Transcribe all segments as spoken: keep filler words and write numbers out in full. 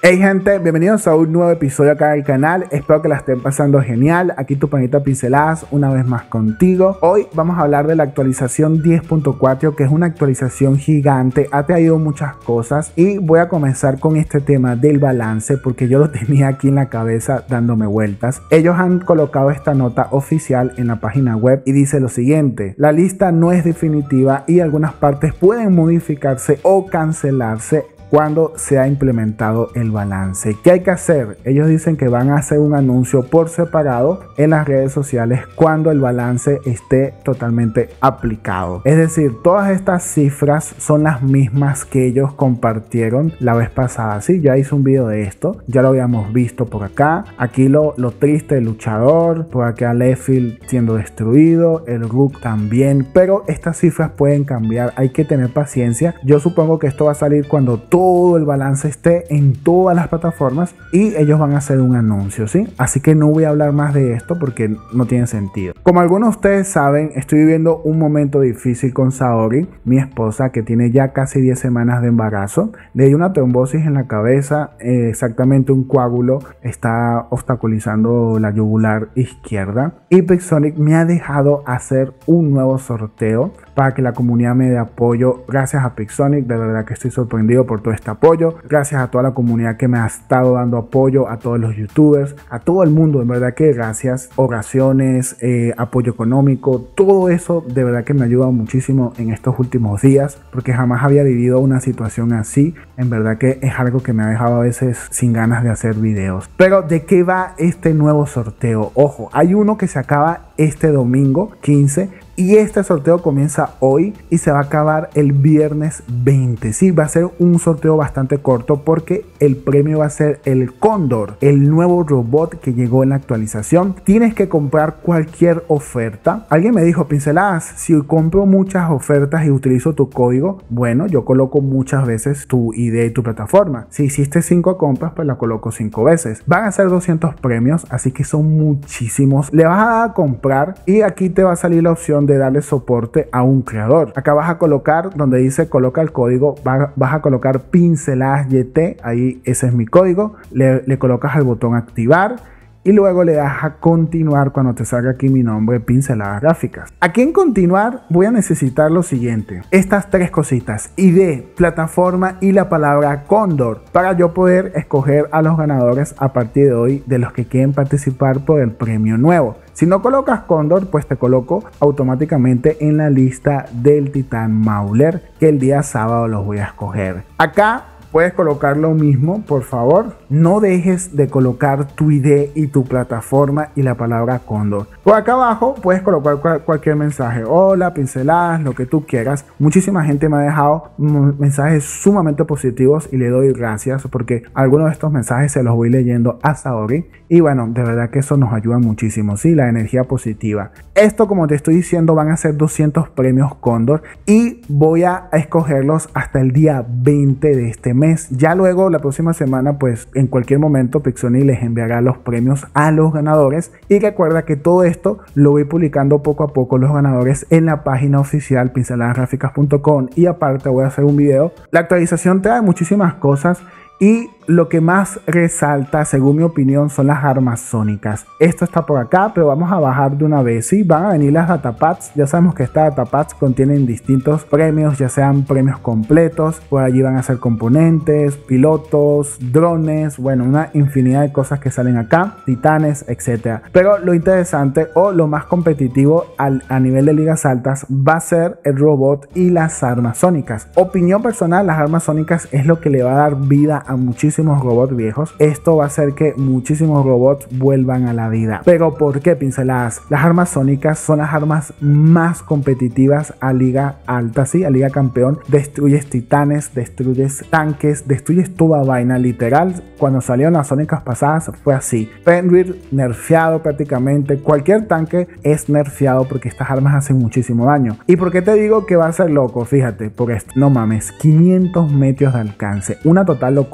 Hey gente, bienvenidos a un nuevo episodio acá del canal. Espero que la estén pasando genial. Aquí tu panita Pinceladas una vez más contigo. Hoy vamos a hablar de la actualización diez punto cuatro, que es una actualización gigante, ha traído muchas cosas y voy a comenzar con este tema del balance porque yo lo tenía aquí en la cabeza dándome vueltas. Ellos han colocado esta nota oficial en la página web y dice lo siguiente: la lista no es definitiva y algunas partes pueden modificarse o cancelarse cuando se ha implementado el balance. ¿Qué hay que hacer? Ellos dicen que van a hacer un anuncio por separado en las redes sociales cuando el balance esté totalmente aplicado. Es decir, todas estas cifras son las mismas que ellos compartieron la vez pasada. Sí, ya hice un video de esto, ya lo habíamos visto por acá. Aquí lo, lo triste del luchador, por acá Lefield siendo destruido, el Rook también, pero estas cifras pueden cambiar, hay que tener paciencia. Yo supongo que esto va a salir cuando todo todo el balance esté en todas las plataformas y ellos van a hacer un anuncio, ¿sí? Así que no voy a hablar más de esto porque no tiene sentido. Como algunos de ustedes saben, estoy viviendo un momento difícil con Saori, mi esposa, que tiene ya casi diez semanas de embarazo. Le dio una trombosis en la cabeza, eh, exactamente un coágulo está obstaculizando la yugular izquierda, y Pixonic me ha dejado hacer un nuevo sorteo para que la comunidad me dé apoyo. Gracias a Pixonic, de verdad que estoy sorprendido por todo este apoyo. Gracias a toda la comunidad que me ha estado dando apoyo, a todos los youtubers, a todo el mundo, en verdad que gracias. Oraciones, eh, apoyo económico, todo eso de verdad que me ha ayudado muchísimo en estos últimos días, porque jamás había vivido una situación así. En verdad que es algo que me ha dejado a veces sin ganas de hacer videos. Pero ¿de qué va este nuevo sorteo? Ojo, hay uno que se acaba este domingo quince y este sorteo comienza hoy y se va a acabar el viernes veinte. Sí, va a ser un sorteo bastante corto porque el premio va a ser el Cóndor, el nuevo robot que llegó en la actualización. Tienes que comprar cualquier oferta. Alguien me dijo, Pinceladas, si compro muchas ofertas y utilizo tu código, bueno, yo coloco muchas veces tu I D y tu plataforma. Si hiciste cinco compras, pues la coloco cinco veces. Van a ser doscientos premios, así que son muchísimos. Le vas a dar a comprar y aquí te va a salir la opción de darle soporte a un creador. Acá vas a colocar donde dice coloca el código, vas a colocar Pinceladas Y T, ahí ese es mi código, le, le colocas el botón activar y luego le das a continuar cuando te salga aquí mi nombre, Pinceladas Gráficas. Aquí en continuar voy a necesitar lo siguiente: estas tres cositas: I D, plataforma y la palabra Cóndor, para yo poder escoger a los ganadores a partir de hoy de los que quieren participar por el premio nuevo. Si no colocas Cóndor, pues te coloco automáticamente en la lista del Titán Mauler, que el día sábado los voy a escoger. Acá puedes colocar lo mismo, por favor. No dejes de colocar tu I D y tu plataforma y la palabra Cóndor. Por acá abajo puedes colocar cual, cualquier mensaje. Hola, Pinceladas, lo que tú quieras. Muchísima gente me ha dejado mensajes sumamente positivos y le doy gracias porque algunos de estos mensajes se los voy leyendo a Saori. Y bueno, de verdad que eso nos ayuda muchísimo, sí, la energía positiva. Esto, como te estoy diciendo, van a ser doscientos premios Cóndor y voy a escogerlos hasta el día veinte de este mes. Ya luego, la próxima semana, pues en cualquier momento Pixonic les enviará los premios a los ganadores. Y recuerda que todo esto lo voy publicando poco a poco los ganadores en la página oficial pinceladas gráficas punto com, y aparte voy a hacer un video. La actualización trae muchísimas cosas y lo que más resalta, según mi opinión, son las armas sónicas. Esto está por acá, pero vamos a bajar de una vez. Sí, van a venir las datapads. Ya sabemos que estas datapads contienen distintos premios, ya sean premios completos. Por allí van a ser componentes, pilotos, drones, bueno, una infinidad de cosas que salen acá, titanes, etcétera. Pero lo interesante o lo más competitivo al, a nivel de ligas altas va a ser el robot y las armas sónicas. Opinión personal, las armas sónicas es lo que le va a dar vida a muchísimos robots viejos. Esto va a hacer que muchísimos robots vuelvan a la vida. Pero ¿por qué, Pinceladas? Las armas sónicas son las armas más competitivas a liga alta, sí, a liga campeón. Destruyes titanes, destruyes tanques, destruyes toda vaina, literal. Cuando salieron las sónicas pasadas fue así. Fenrir nerfeado prácticamente, cualquier tanque es nerfeado porque estas armas hacen muchísimo daño. ¿Y por qué te digo que va a ser loco? Fíjate, por esto, no mames, quinientos metros de alcance, una total locura. Esto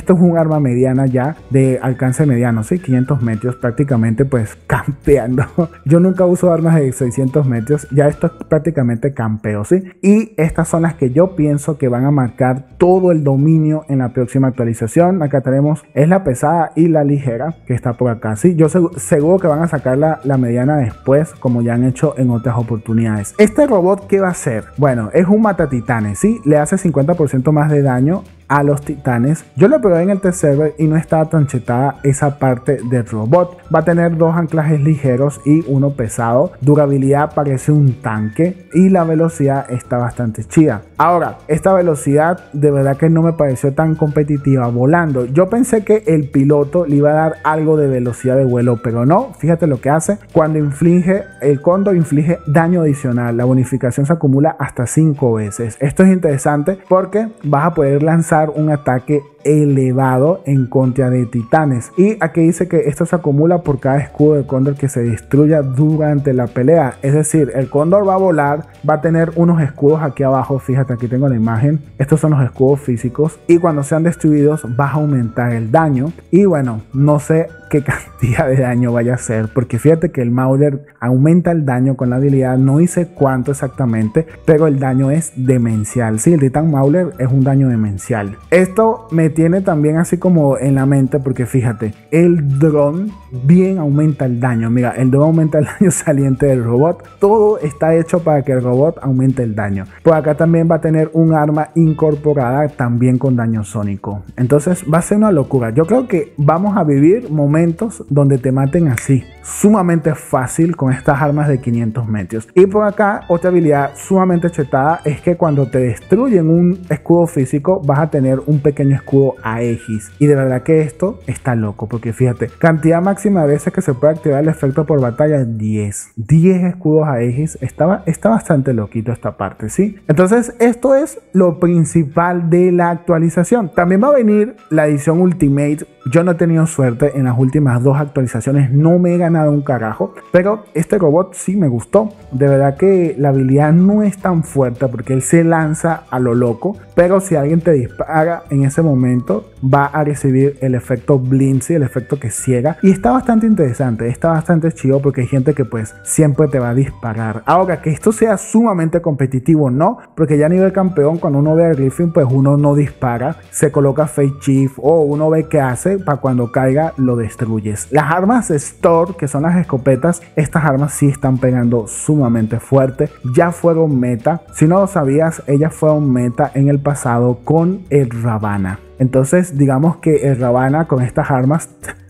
esto es un arma mediana ya, de alcance mediano, ¿sí? quinientos metros, prácticamente pues campeando. Yo nunca uso armas de seiscientos metros, ya esto es prácticamente campeo, ¿sí? Y estas son las que yo pienso que van a marcar todo el dominio en la próxima actualización. Acá tenemos, es la pesada y la ligera, que está por acá, ¿sí? Yo seg seguro que van a sacar la, la mediana después, como ya han hecho en otras oportunidades. Este robot, ¿qué va a hacer? Bueno, es un matatitanes, ¿sí? Le hace cincuenta por ciento más de daño a los titanes. Yo lo probé en el test server y no estaba tan chetada esa parte del robot. Va a tener dos anclajes ligeros y uno pesado. Durabilidad parece un tanque y la velocidad está bastante chida. Ahora, esta velocidad de verdad que no me pareció tan competitiva volando. Yo pensé que el piloto le iba a dar algo de velocidad de vuelo, pero no. Fíjate lo que hace. Cuando inflige, el cóndor inflige daño adicional. La bonificación se acumula hasta cinco veces. Esto es interesante porque vas a poder lanzar un ataque elevado en contra de titanes. Y aquí dice que esto se acumula por cada escudo de cóndor que se destruya durante la pelea. Es decir, el cóndor va a volar, va a tener unos escudos aquí abajo. Fíjate, aquí tengo la imagen. Estos son los escudos físicos y cuando sean destruidos va a aumentar el daño. Y bueno, no sé qué cantidad de daño vaya a ser, porque fíjate que el Mauler aumenta el daño con la habilidad. No hice cuánto exactamente, pero el daño es demencial. Sí, el Titan Mauler es un daño demencial. Esto me tiene también así como en la mente, porque fíjate, el dron bien aumenta el daño. Mira, el dron aumenta el daño saliente del robot. Todo está hecho para que el robot aumente el daño. Por acá también va a tener un arma incorporada también con daño sónico. Entonces va a ser una locura. Yo creo que vamos a vivir momentos donde te maten así, sumamente fácil, con estas armas de quinientos metros. Y por acá otra habilidad sumamente chetada es que cuando te destruyen un escudo físico vas a tener un pequeño escudo Aegis. Y de verdad que esto está loco, porque fíjate, cantidad máxima de veces que se puede activar el efecto por batalla es diez. diez escudos Aegis. Estaba, está bastante loquito esta parte, ¿sí? Entonces esto es lo principal de la actualización. También va a venir la edición Ultimate. Yo no he tenido suerte en las últimas dos actualizaciones, no me he ganado un carajo, pero este robot sí me gustó. De verdad que la habilidad no es tan fuerte porque él se lanza a lo loco, pero si alguien te dispara en ese momento va a recibir el efecto Blindsy, el efecto que ciega, y está bastante interesante, está bastante chido porque hay gente que pues siempre te va a disparar. Ahora, que esto sea sumamente competitivo, no, porque ya a nivel campeón, cuando uno ve a Griffin, pues uno no dispara, se coloca Fate Chief o uno ve qué hace para cuando caiga lo destruyes. Las armas Store, que son las escopetas, estas armas sí están pegando sumamente fuerte, ya fueron meta. Si no lo sabías, ellas fueron meta en el pasado con el Ravana. Entonces digamos que el Ravana con estas armas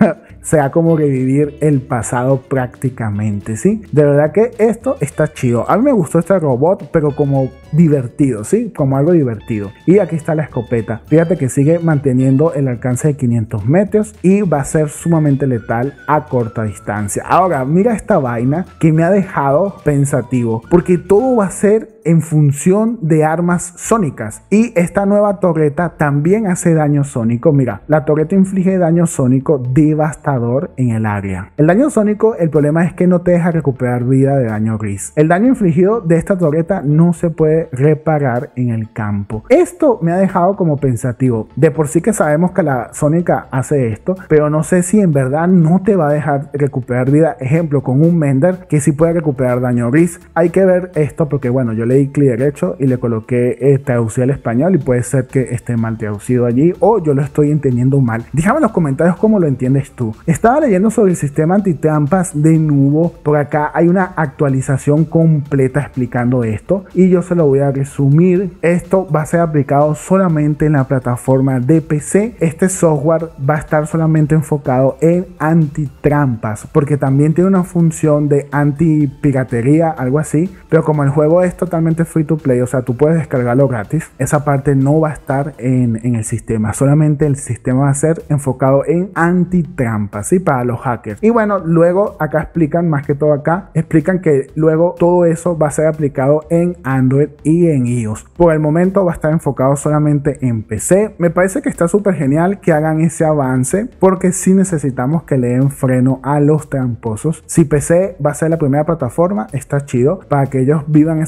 sea como revivir el pasado prácticamente, ¿sí? De verdad que esto está chido. A mí me gustó este robot, pero como divertido, ¿sí? Como algo divertido. Y aquí está la escopeta. Fíjate que sigue manteniendo el alcance de quinientos metros y va a ser sumamente letal a corta distancia. Ahora, mira esta vaina que me ha dejado pensativo, porque todo va a ser en función de armas sónicas. Y esta nueva torreta también hace daño sónico. Mira, la torreta inflige daño sónico devastador en el área. El daño sónico, el problema es que no te deja recuperar vida de daño gris. El daño infligido de esta torreta no se puede reparar en el campo. Esto me ha dejado como pensativo. De por sí que sabemos que la sónica hace esto, pero no sé si en verdad no te va a dejar recuperar vida. Ejemplo, con un Mender que sí puede recuperar daño gris. Hay que ver esto porque bueno, yo le di clic derecho y le coloqué eh, traducir al español y puede ser que esté mal traducido allí o yo lo estoy entendiendo mal. Déjame en los comentarios cómo lo entiendes tú. Estaba leyendo sobre el sistema antitrampas de Nubo. Por acá hay una actualización completa explicando esto y yo se lo voy a resumir. Esto va a ser aplicado solamente en la plataforma de P C. Este software va a estar solamente enfocado en antitrampas porque también tiene una función de antipiratería, algo así, pero como el juego es totalmente free to play, o sea, tú puedes descargarlo gratis, esa parte no va a estar en, en el sistema. Solamente el sistema va a ser enfocado en antitrampas, ¿sí? Para los hackers. Y bueno, luego acá explican, más que todo acá, explican que luego todo eso va a ser aplicado en Android y en iOS. Por el momento va a estar enfocado solamente en P C. Me parece que está súper genial que hagan ese avance porque sí necesitamos que le den freno a los tramposos. Si P C va a ser la primera plataforma, está chido para que ellos vivan esa experiencia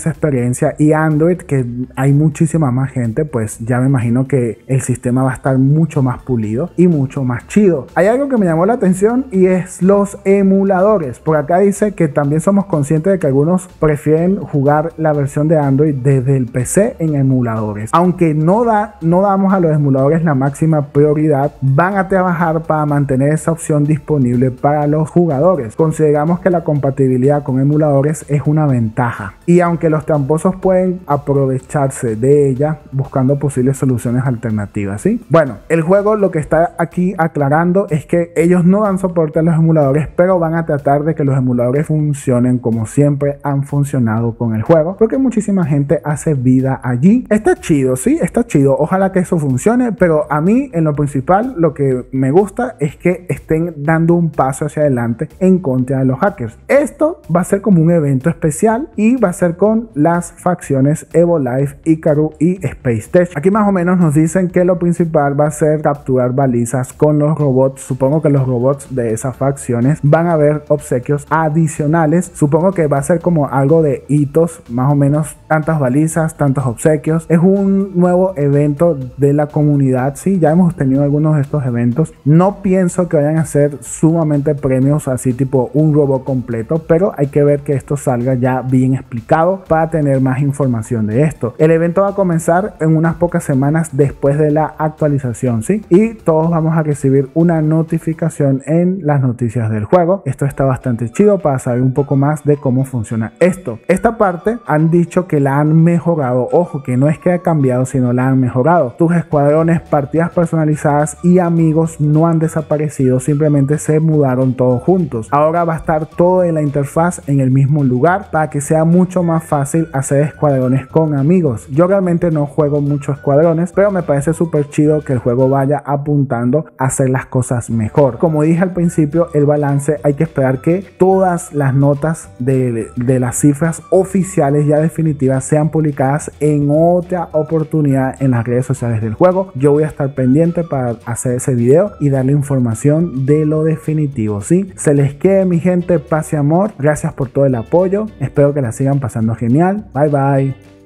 diferencia, y Android, que hay muchísima más gente, pues ya me imagino que el sistema va a estar mucho más pulido y mucho más chido. Hay algo que me llamó la atención y es los emuladores. Por acá dice que también somos conscientes de que algunos prefieren jugar la versión de Android desde el P C en emuladores. Aunque no, da, no damos a los emuladores la máxima prioridad, van a trabajar para mantener esa opción disponible para los jugadores. Consideramos que la compatibilidad con emuladores es una ventaja, y aunque los tramposos pueden aprovecharse de ella buscando posibles soluciones alternativas, ¿sí? Bueno, el juego lo que está aquí aclarando es que ellos no dan soporte a los emuladores, pero van a tratar de que los emuladores funcionen como siempre han funcionado con el juego, porque muchísima gente hace vida allí. Está chido, sí, está chido. Ojalá que eso funcione, pero a mí en lo principal lo que me gusta es que estén dando un paso hacia adelante en contra de los hackers. Esto va a ser como un evento especial y va a ser con las facciones Evolive, Icaru y Space Tech. Aquí más o menos nos dicen que lo principal va a ser capturar balizas con los robots. Supongo que los robots de esas facciones van a haber obsequios adicionales. Supongo que va a ser como algo de hitos, más o menos tantas balizas, tantos obsequios. Es un nuevo evento de la comunidad, sí, ya hemos tenido algunos de estos eventos. No pienso que vayan a ser sumamente premios así tipo un robot completo, pero hay que ver que esto salga ya bien explicado para tener más información de esto. El evento va a comenzar en unas pocas semanas después de la actualización, sí, y todos vamos a recibir una notificación en las noticias del juego. Esto está bastante chido para saber un poco más de cómo funciona esto. Esta parte han dicho que la han mejorado. Ojo, que no es que ha cambiado, sino la han mejorado. Tus escuadrones, partidas personalizadas y amigos no han desaparecido, simplemente se mudaron todos juntos. Ahora va a estar todo en la interfaz en el mismo lugar para que sea mucho más fácil hacer escuadrones con amigos. Yo realmente no juego mucho escuadrones, pero me parece súper chido que el juego vaya apuntando a hacer las cosas mejor. Como dije al principio, el balance hay que esperar que todas las notas de, de las cifras oficiales ya definitivas sean publicadas en otra oportunidad en las redes sociales del juego. Yo voy a estar pendiente para hacer ese video y darle información de lo definitivo, ¿sí? Se les quede, mi gente, paz y amor. Gracias por todo el apoyo. Espero que la sigan pasando genial. Bye bye.